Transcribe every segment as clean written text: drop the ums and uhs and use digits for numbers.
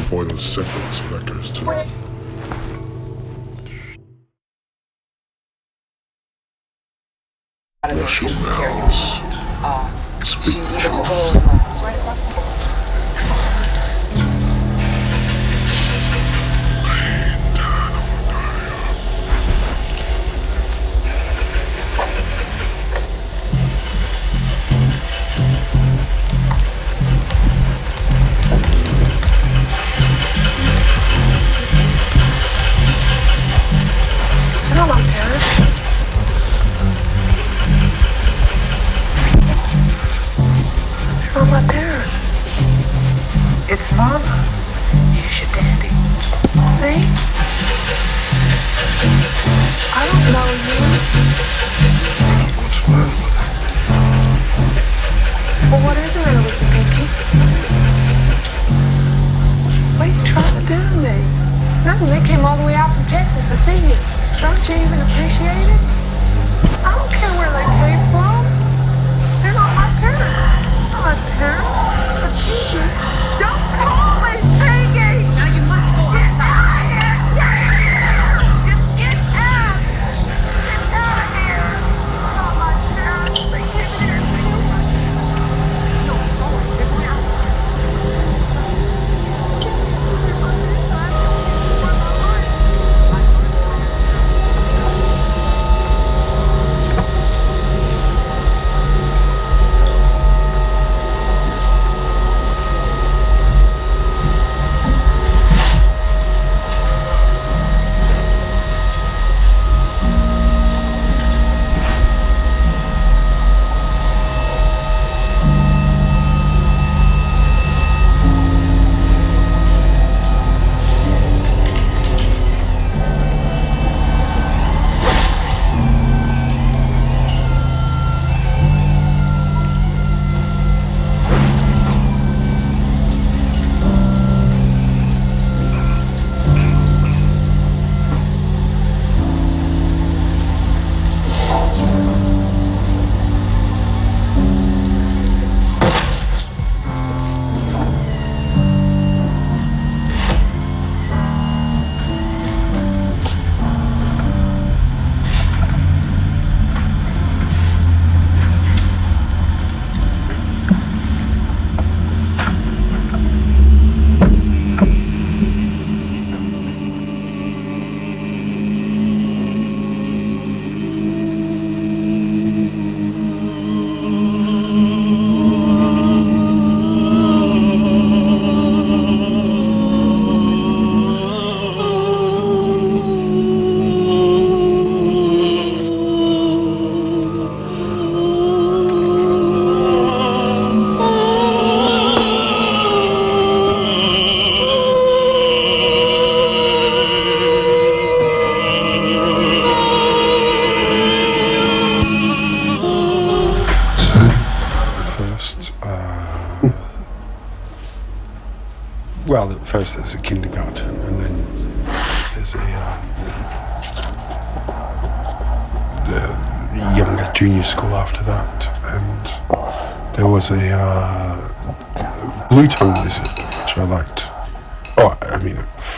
Spoiler's separate, so that goes to... Rush your mouths. Speak the truth. Right across the board. It's Mama. Here's your daddy. See? I don't know you. What's the matter with it? Well, what is the matter with you, Pinky? What are you trying to do to me? Nothing. They came all the way out from Texas to see you. Don't you even appreciate it? I don't care where they came from. They're not my parents. Not my parents. But Pinky, don't call me Pinky! Now you must go outside. Get out of here! Just get out! Get out of here! It's not my parents. They came here for you. No, it's all right. Get me outside. Well, at first there's a kindergarten, and then there's the younger junior school after that, and there was a blue-tongue lizard, which I liked. Oh, I mean,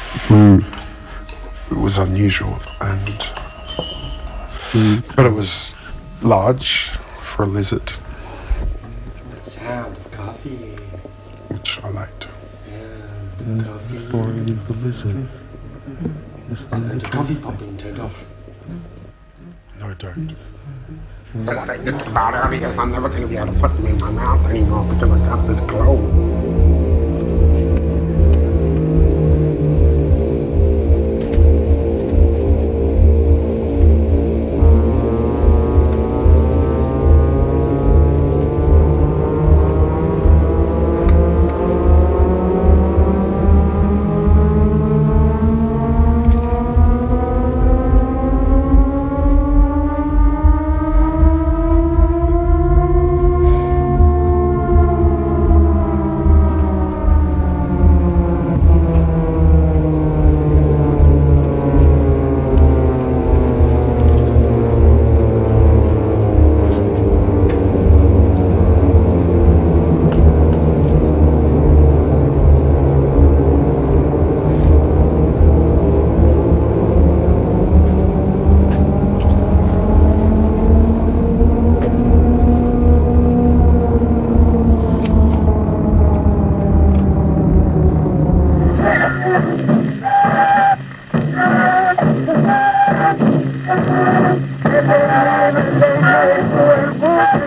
it was unusual, and but it was large for a lizard, Sound of coffee. which I liked. Coffee. The coffee pot being turned off. No, I don't. Since they get the bad areas, I'm never going to be able to put them in my mouth anymore because I got this glow.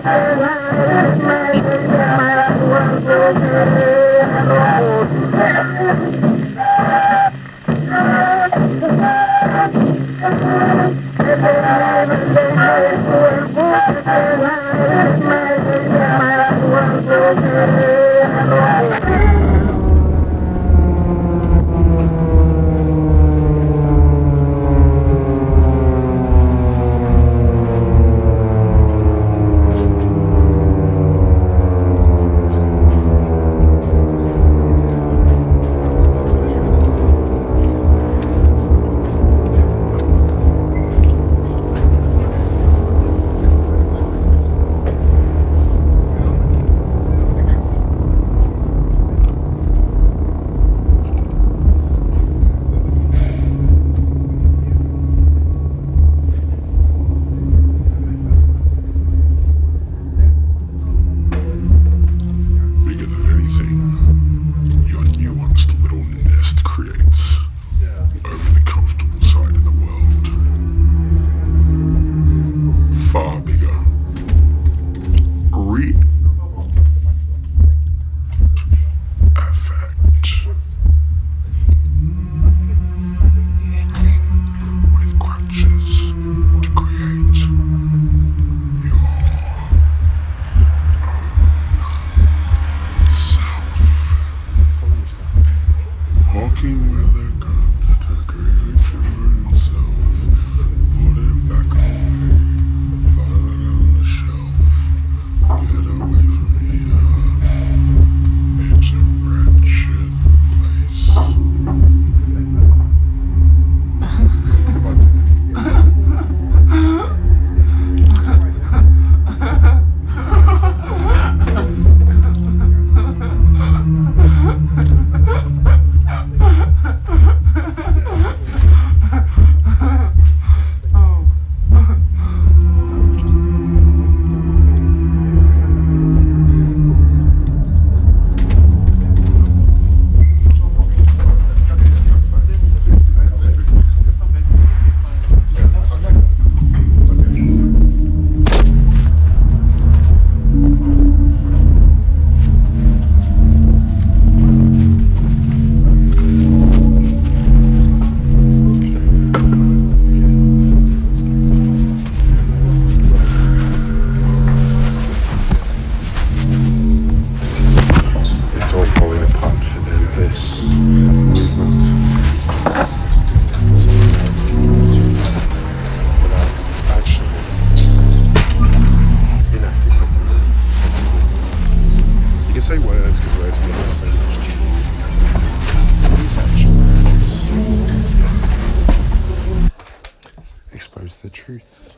Expose the truths.